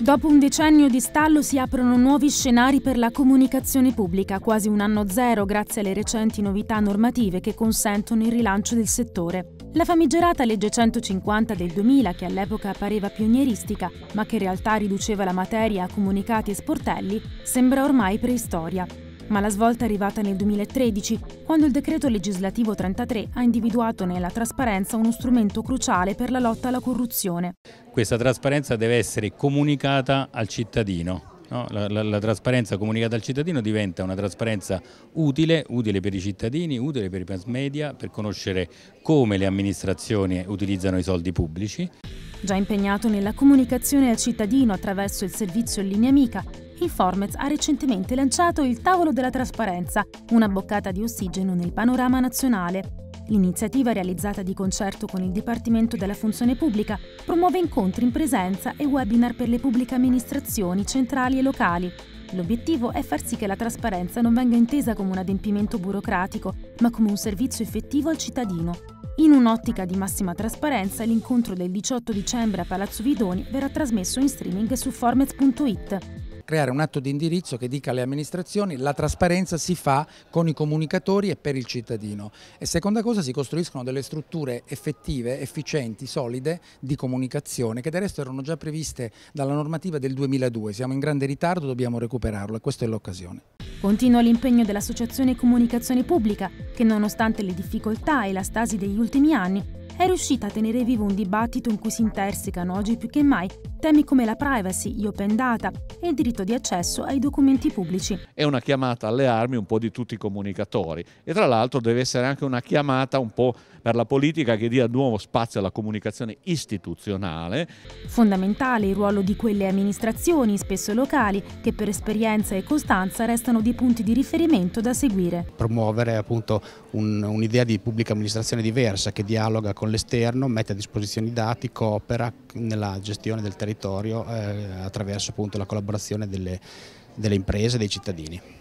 Dopo un decennio di stallo si aprono nuovi scenari per la comunicazione pubblica, quasi un anno zero grazie alle recenti novità normative che consentono il rilancio del settore. La famigerata legge 150 del 2000, che all'epoca pareva pionieristica, ma che in realtà riduceva la materia a comunicati e sportelli, sembra ormai preistoria. Ma la svolta è arrivata nel 2013, quando il decreto legislativo 33 ha individuato nella trasparenza uno strumento cruciale per la lotta alla corruzione. Questa trasparenza deve essere comunicata al cittadino. No? La trasparenza comunicata al cittadino diventa una trasparenza utile per i cittadini, utile per i mass media, per conoscere come le amministrazioni utilizzano i soldi pubblici. Già impegnato nella comunicazione al cittadino attraverso il servizio Linea Amica, il Formez ha recentemente lanciato il Tavolo della Trasparenza, una boccata di ossigeno nel panorama nazionale. L'iniziativa, realizzata di concerto con il Dipartimento della Funzione Pubblica, promuove incontri in presenza e webinar per le pubbliche amministrazioni centrali e locali. L'obiettivo è far sì che la trasparenza non venga intesa come un adempimento burocratico, ma come un servizio effettivo al cittadino. In un'ottica di massima trasparenza, l'incontro del 18 dicembre a Palazzo Vidoni verrà trasmesso in streaming su formez.it. Creare un atto di indirizzo che dica alle amministrazioni: la trasparenza si fa con i comunicatori e per il cittadino. E seconda cosa, si costruiscono delle strutture effettive, efficienti, solide di comunicazione, che del resto erano già previste dalla normativa del 2002. Siamo in grande ritardo, dobbiamo recuperarlo e questa è l'occasione. Continua l'impegno dell'Associazione Comunicazione Pubblica, che nonostante le difficoltà e la stasi degli ultimi anni, è riuscita a tenere vivo un dibattito in cui si intersecano oggi più che mai temi come la privacy, gli open data e il diritto di accesso ai documenti pubblici. È una chiamata alle armi un po' di tutti i comunicatori e tra l'altro deve essere anche una chiamata un po' per la politica che dia nuovo spazio alla comunicazione istituzionale. Fondamentale il ruolo di quelle amministrazioni, spesso locali, che per esperienza e costanza restano dei punti di riferimento da seguire. Promuovere appunto un'idea di pubblica amministrazione diversa che dialoga con l'esterno, mette a disposizione i dati, coopera nella gestione del territorio attraverso appunto la collaborazione delle imprese e dei cittadini.